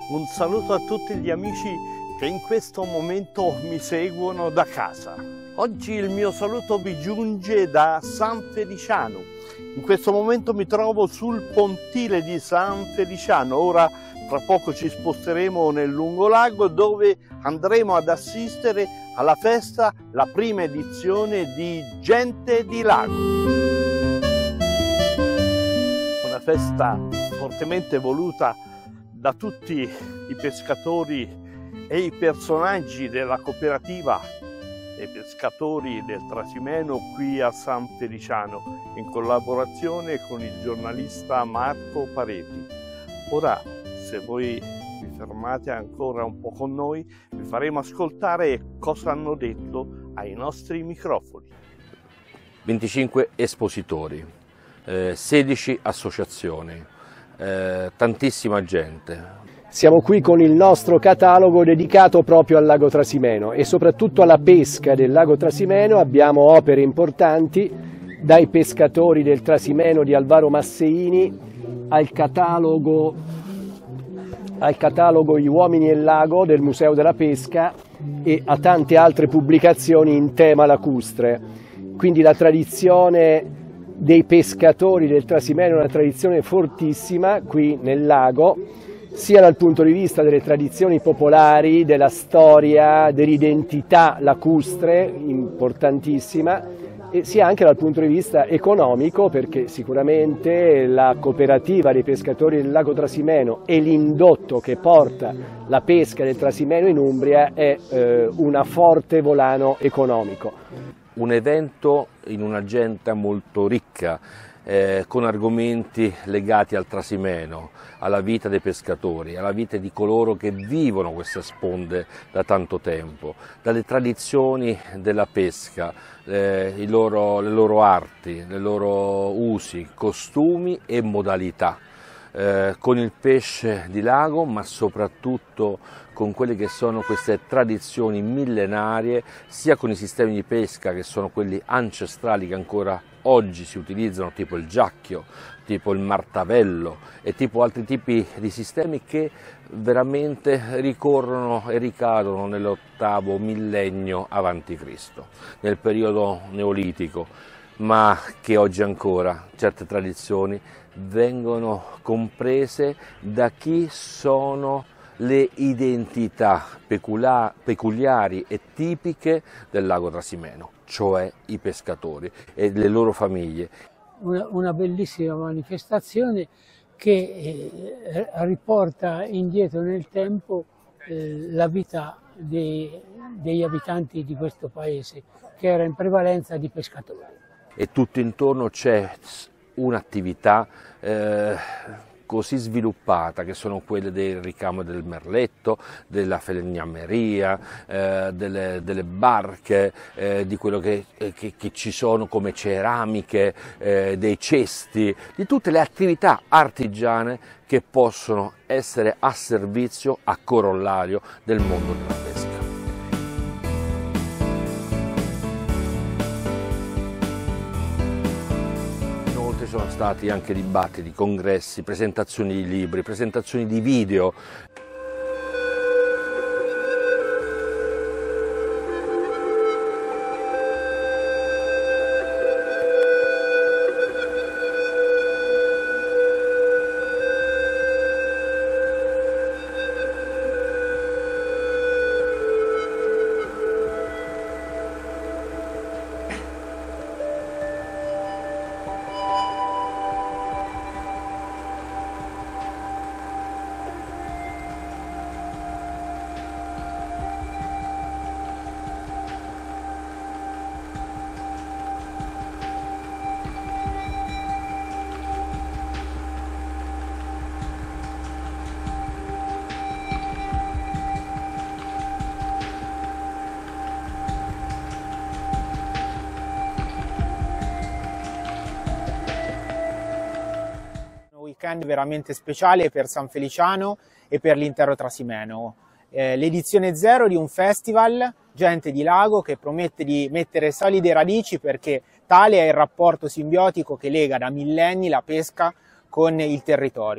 Un saluto a tutti gli amici che in questo momento mi seguono da casa. Oggi il mio saluto vi giunge da San Feliciano. In questo momento mi trovo sul pontile di San Feliciano. Ora tra poco ci sposteremo nel lungolago dove andremo ad assistere alla festa, la prima edizione di Gente di Lago. Una festa fortemente voluta da tutti i pescatori e i personaggi della cooperativa dei pescatori del Trasimeno qui a San Feliciano, in collaborazione con il giornalista Marco Pareti. Ora, se voi vi fermate ancora un po' con noi, vi faremo ascoltare cosa hanno detto ai nostri microfoni. 25 espositori, 16 associazioni, tantissima gente. Siamo qui con il nostro catalogo dedicato proprio al lago Trasimeno e soprattutto alla pesca del lago Trasimeno. Abbiamo opere importanti, dai pescatori del Trasimeno di Alvaro Masseini al catalogo Gli uomini e il lago del Museo della Pesca e a tante altre pubblicazioni in tema lacustre. Quindi la tradizione dei pescatori del Trasimeno è una tradizione fortissima qui nel lago, sia dal punto di vista delle tradizioni popolari, della storia, dell'identità lacustre, importantissima, e sia anche dal punto di vista economico, perché sicuramente la cooperativa dei pescatori del lago Trasimeno e l'indotto che porta la pesca del Trasimeno in Umbria è una forte volano economico. Un evento in un'agenda molto ricca, con argomenti legati al Trasimeno, alla vita dei pescatori, alla vita di coloro che vivono queste sponde da tanto tempo, dalle tradizioni della pesca, le loro arti, i loro usi, costumi e modalità, con il pesce di lago, ma soprattutto con quelle che sono queste tradizioni millenarie, sia con i sistemi di pesca che sono quelli ancestrali che ancora oggi si utilizzano, tipo il giacchio, tipo il martavello e tipo altri tipi di sistemi che veramente ricorrono e ricadono nell'8° millennio avanti Cristo, nel periodo neolitico, ma che oggi ancora certe tradizioni vengono comprese da chi sono le identità peculiari e tipiche del lago Trasimeno, cioè i pescatori e le loro famiglie. Una bellissima manifestazione che riporta indietro nel tempo la vita degli abitanti di questo paese, che era in prevalenza di pescatori. E tutto intorno c'è un'attività così sviluppata, che sono quelle del ricamo del merletto, della falegnameria, delle barche, di quello che ci sono come ceramiche, dei cesti, di tutte le attività artigiane che possono essere a servizio, a corollario del mondo della pesca. Sono stati anche dibattiti, congressi, presentazioni di libri, presentazioni di video. weekend veramente speciale per San Feliciano e per l'intero Trasimeno. L'edizione zero di un festival, Gente di Lago, che promette di mettere solide radici, perché tale è il rapporto simbiotico che lega da millenni la pesca con il territorio.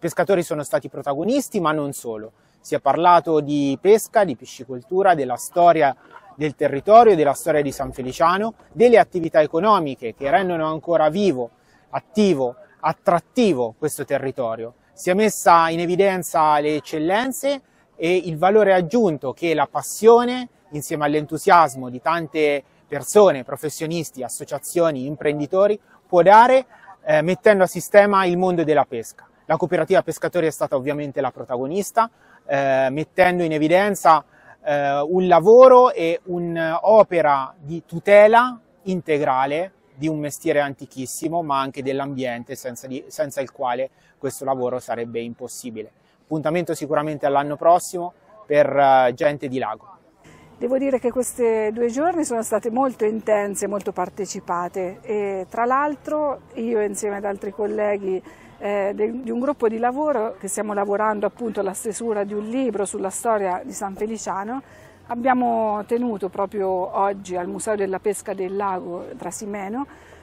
pescatori sono stati protagonisti, ma non solo. Si è parlato di pesca, di piscicoltura, della storia del territorio, della storia di San Feliciano, delle attività economiche che rendono ancora vivo, attivo, attrattivo questo territorio. Si è messa in evidenza le eccellenze e il valore aggiunto che la passione, insieme all'entusiasmo di tante persone, professionisti, associazioni, imprenditori, può dare mettendo a sistema il mondo della pesca. La cooperativa pescatori è stata ovviamente la protagonista, mettendo in evidenza un lavoro e un'opera di tutela integrale di un mestiere antichissimo, ma anche dell'ambiente, senza il quale questo lavoro sarebbe impossibile. Appuntamento sicuramente all'anno prossimo per Gente di Lago. Devo dire che queste 2 giorni sono state molto intense, molto partecipate e tra l'altro io insieme ad altri colleghi di un gruppo di lavoro che stiamo lavorando appunto alla stesura di un libro sulla storia di San Feliciano, abbiamo tenuto proprio oggi al Museo della Pesca del Lago Trasimeno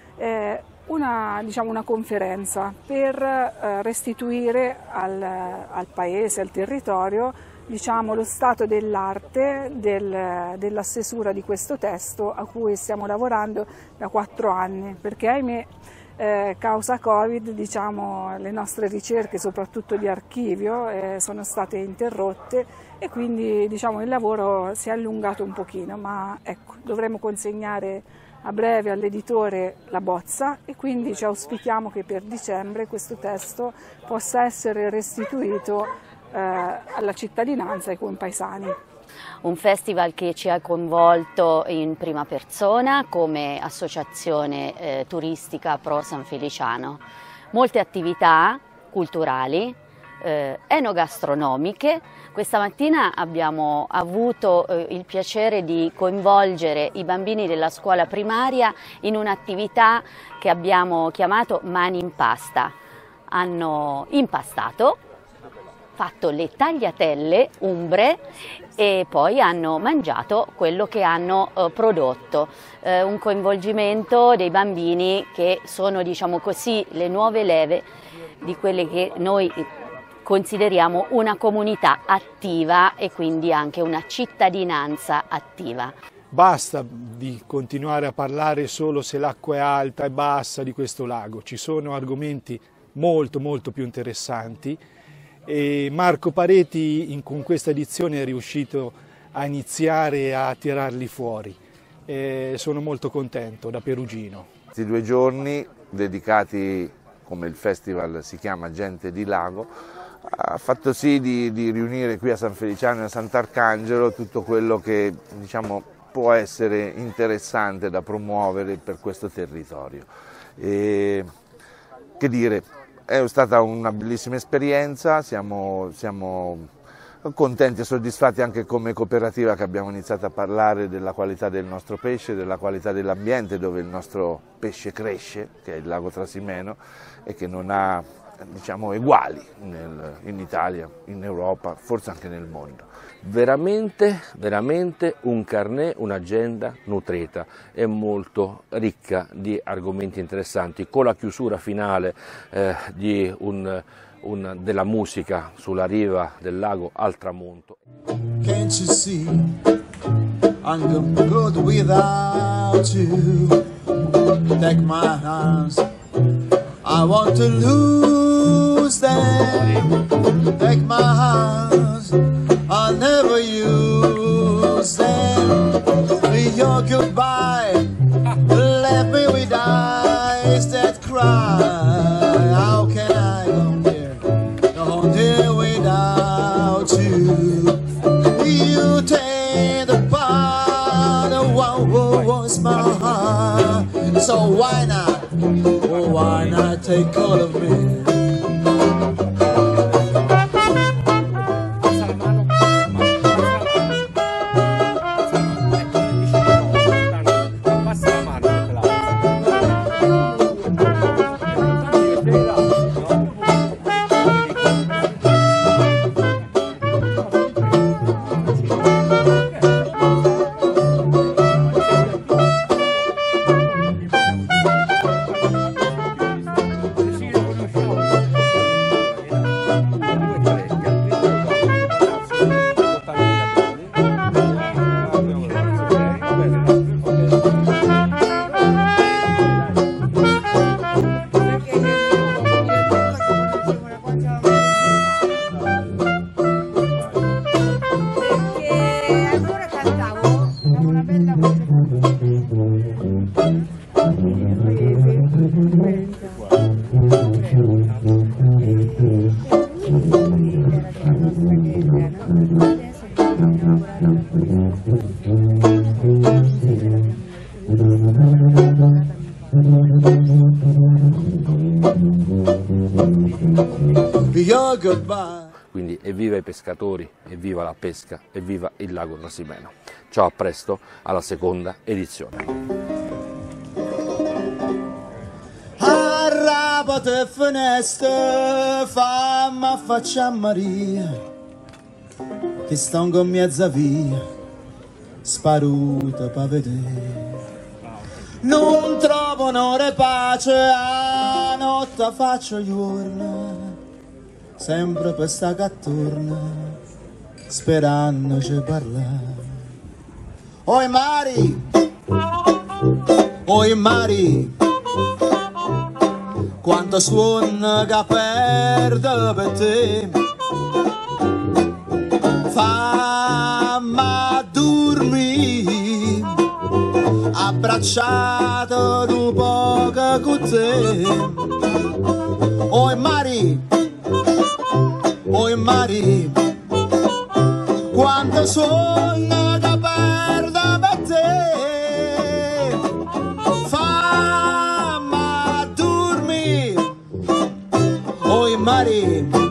una conferenza per restituire al paese, al territorio, lo stato dell'arte della stesura di questo testo a cui stiamo lavorando da 4 anni, perché ahimè causa Covid le nostre ricerche soprattutto di archivio sono state interrotte e quindi il lavoro si è allungato un pochino, ma ecco, dovremo consegnare a breve all'editore la bozza e quindi ci auspichiamo che per dicembre questo testo possa essere restituito alla cittadinanza e ai compaesani. Un festival che ci ha coinvolto in prima persona come associazione turistica Pro San Feliciano. Molte attività culturali, enogastronomiche. Questa mattina abbiamo avuto il piacere di coinvolgere i bambini della scuola primaria in un'attività che abbiamo chiamato Mani in Pasta. Hanno impastato, fatto le tagliatelle umbre e poi hanno mangiato quello che hanno prodotto. Un coinvolgimento dei bambini che sono, le nuove leve di quelle che noi consideriamo una comunità attiva e quindi anche una cittadinanza attiva. Basta di continuare a parlare solo se l'acqua è alta e bassa di questo lago, ci sono argomenti molto più interessanti. E Marco Pareti con questa edizione è riuscito a iniziare a tirarli fuori. Sono molto contento da perugino. Questi 2 giorni dedicati, come il festival si chiama, Gente di Lago, ha fatto sì di riunire qui a San Feliciano e a Sant'Arcangelo tutto quello che può essere interessante da promuovere per questo territorio. E, che dire, è stata una bellissima esperienza, siamo contenti e soddisfatti anche come cooperativa che abbiamo iniziato a parlare della qualità del nostro pesce, della qualità dell'ambiente dove il nostro pesce cresce, che è il lago Trasimeno, e che non ha uguali in Italia, in Europa, forse anche nel mondo. Veramente un carnet, un'agenda nutrita e molto ricca di argomenti interessanti, con la chiusura finale della musica sulla riva del lago al tramonto. Can't you see I'm good without you? Take my hands, I want to lose them. Take my hands, I'll never use them. Your goodbye left me with eyes that cry. How can I go there without you? You take the part of what was my heart. So why not? Oh, why not take all of me? Quindi evviva i pescatori, evviva la pesca, evviva il lago Trasimeno. Ciao, a presto alla seconda edizione. Arrapate e finestre, fammi affacciare Maria, che sto con mezza via, sparuta per vedere. Non trovo onore e pace, a notte faccio giorno, sempre per sta che torna, sperando ci parlare. Oi mari, quanto suona che perde per te, fammi dormire, abbracciato un po' con te. Oi mari, quanto suona che perde per te, fammi dormire. Oi mari,